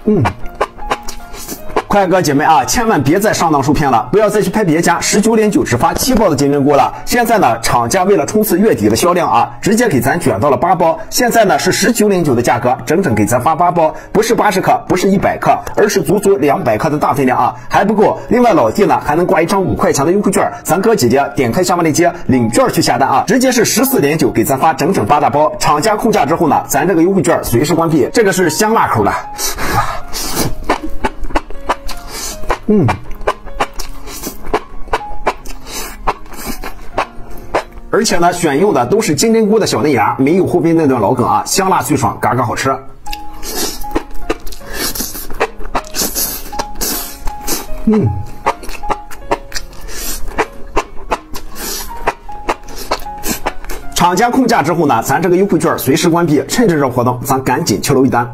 快哥姐妹啊，千万别再上当受骗了，不要再去拍别家19.9只发7包的金针菇了。现在呢，厂家为了冲刺月底的销量啊，直接给咱卷到了8包。现在呢是19.9的价格，整整给咱发8包，不是80克，不是100克，而是足足200克的大分量啊，还不够。另外老弟呢还能挂一张5块钱的优惠券，咱哥姐姐点开下方链接领券去下单啊，直接是14.9给咱发整整8大包。厂家控价之后呢，咱这个优惠券随时关闭。这个是香辣口的。而且呢，选用的都是金针菇的小嫩芽，没有后边那段老梗啊，香辣脆爽，嘎嘎好吃。厂家控价之后呢，咱这个优惠券随时关闭，趁着这活动，咱赶紧去楼一单。